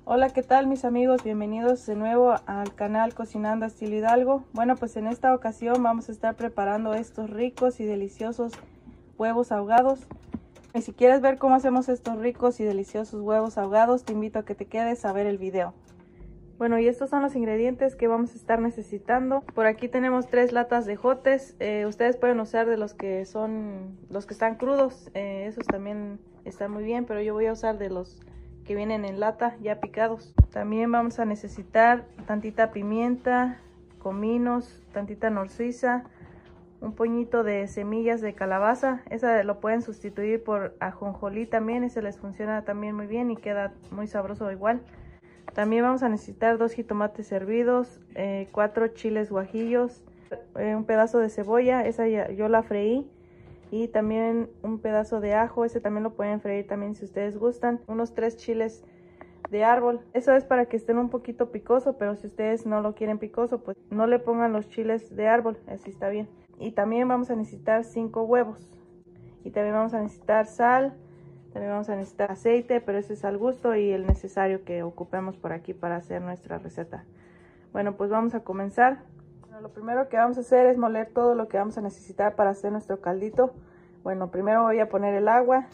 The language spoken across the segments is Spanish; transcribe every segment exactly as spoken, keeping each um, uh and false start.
Hola, ¿qué tal mis amigos? Bienvenidos de nuevo al canal Cocinando Estilo Hidalgo. Bueno, pues en esta ocasión vamos a estar preparando estos ricos y deliciosos huevos ahogados. Y si quieres ver cómo hacemos estos ricos y deliciosos huevos ahogados, te invito a que te quedes a ver el video. Bueno, y estos son los ingredientes que vamos a estar necesitando. Por aquí tenemos tres latas de ejotes. Eh, ustedes pueden usar de los que son, los que están crudos. Eh, esos también están muy bien, pero yo voy a usar de los que vienen en lata ya picados. También vamos a necesitar tantita pimienta, cominos, tantita nor suiza, un puñito de semillas de calabaza. Esa lo pueden sustituir por ajonjolí también, ese les funciona también muy bien y queda muy sabroso igual. También vamos a necesitar dos jitomates hervidos, eh, cuatro chiles guajillos, eh, un pedazo de cebolla, esa ya, yo la freí, y también un pedazo de ajo, ese también lo pueden freír también si ustedes gustan, unos tres chiles de árbol. Eso es para que estén un poquito picoso, pero si ustedes no lo quieren picoso, pues no le pongan los chiles de árbol, así está bien. Y también vamos a necesitar cinco huevos, y también vamos a necesitar sal. También vamos a necesitar aceite, pero ese es al gusto y el necesario que ocupemos por aquí para hacer nuestra receta. Bueno, pues vamos a comenzar. Bueno, lo primero que vamos a hacer es moler todo lo que vamos a necesitar para hacer nuestro caldito. Bueno, primero voy a poner el agua.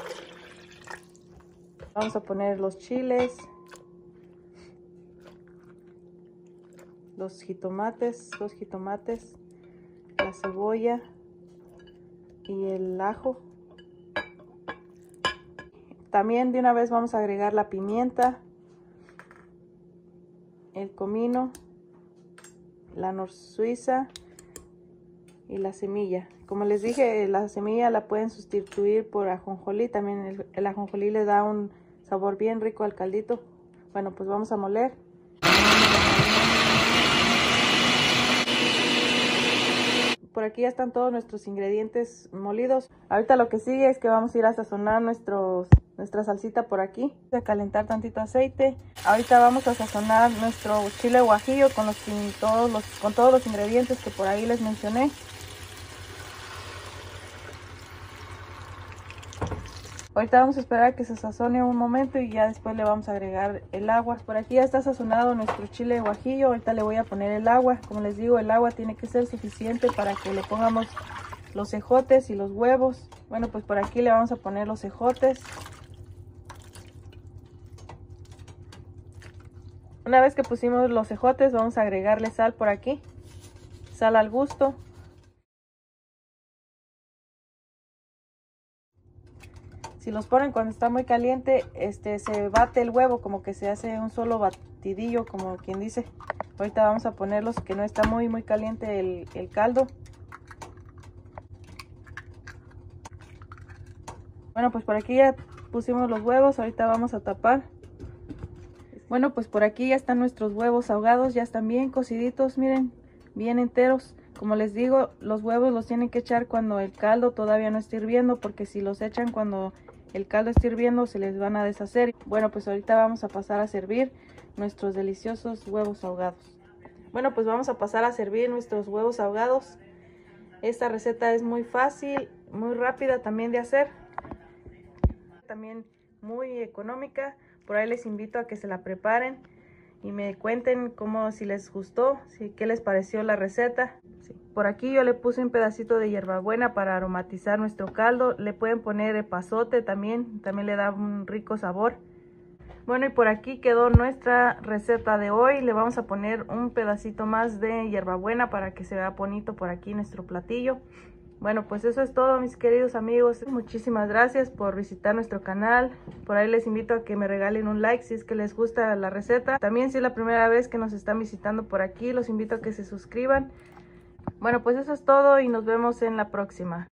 Vamos a poner los chiles, los jitomates, dos jitomates, la cebolla y el ajo. También de una vez vamos a agregar la pimienta, el comino, la nor suiza y la semilla. Como les dije, la semilla la pueden sustituir por ajonjolí. También el, el ajonjolí le da un sabor bien rico al caldito. Bueno, pues vamos a moler. Por aquí ya están todos nuestros ingredientes molidos. Ahorita lo que sigue es que vamos a ir a sazonar nuestros, nuestra salsita por aquí. Voy a calentar tantito aceite. Ahorita vamos a sazonar nuestro chile guajillo con, los, todos los, con todos los ingredientes que por ahí les mencioné. Ahorita vamos a esperar a que se sazone un momento y ya después le vamos a agregar el agua. Por aquí ya está sazonado nuestro chile guajillo. Ahorita le voy a poner el agua. Como les digo, el agua tiene que ser suficiente para que le pongamos los ejotes y los huevos. Bueno, pues por aquí le vamos a poner los ejotes. Una vez que pusimos los ejotes, vamos a agregarle sal por aquí. Sal al gusto. Si los ponen cuando está muy caliente, este, se bate el huevo, como que se hace un solo batidillo, como quien dice. Ahorita vamos a ponerlos que no está muy muy caliente el, el caldo. Bueno, pues por aquí ya pusimos los huevos, ahorita vamos a tapar. Bueno, pues por aquí ya están nuestros huevos ahogados, ya están bien cociditos, miren, bien enteros. Como les digo, los huevos los tienen que echar cuando el caldo todavía no esté hirviendo, porque si los echan cuando el caldo esté hirviendo se les van a deshacer. Bueno, pues ahorita vamos a pasar a servir nuestros deliciosos huevos ahogados. Bueno, pues vamos a pasar a servir nuestros huevos ahogados. Esta receta es muy fácil, muy rápida también de hacer. También muy económica. Por ahí les invito a que se la preparen y me cuenten cómo, si les gustó, si, qué les pareció la receta. Sí. Por aquí yo le puse un pedacito de hierbabuena para aromatizar nuestro caldo. Le pueden poner epazote también, también le da un rico sabor. Bueno, y por aquí quedó nuestra receta de hoy. Le vamos a poner un pedacito más de hierbabuena para que se vea bonito por aquí nuestro platillo. Bueno, pues eso es todo, mis queridos amigos. Muchísimas gracias por visitar nuestro canal. Por ahí les invito a que me regalen un like si es que les gusta la receta. También si es la primera vez que nos están visitando por aquí, los invito a que se suscriban. Bueno, pues eso es todo y nos vemos en la próxima.